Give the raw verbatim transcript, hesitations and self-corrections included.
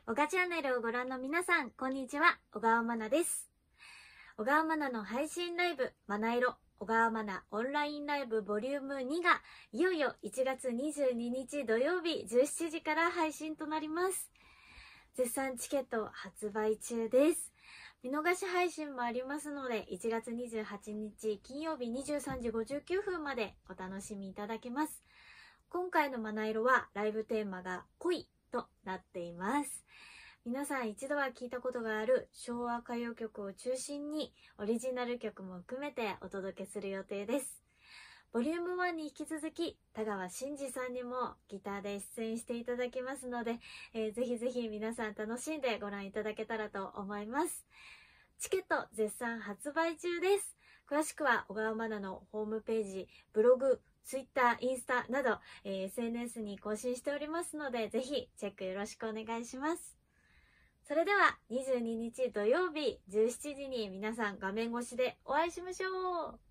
小川チャンネルをご覧の皆さん、こんにちは。小川まなです。小川まなの配信ライブ、まな色、小川まなオンラインライブボリュームにが、いよいよいちがつにじゅうににち土曜日じゅうしちじから配信となります。絶賛チケット発売中です。見逃し配信もありますので、いちがつにじゅうはちにち金曜日にじゅうさんじごじゅうきゅうふんまでお楽しみいただけます。今回のまな色はライブテーマが恋となっています。皆さん一度は聞いたことがある昭和歌謡曲を中心にオリジナル曲も含めてお届けする予定です。ボリュームワンに引き続き田川真司さんにもギターで出演していただきますので、えー、ぜひぜひ皆さん楽しんでご覧いただけたらと思います。チケット絶賛発売中です。詳しくは小川まなのホームページ、ブログ、ツイッター、インスタなど、えー、エスエヌエス に更新しておりますので、ぜひチェックよろしくお願いします。それではにじゅうににち土曜日じゅうしちじに皆さん画面越しでお会いしましょう。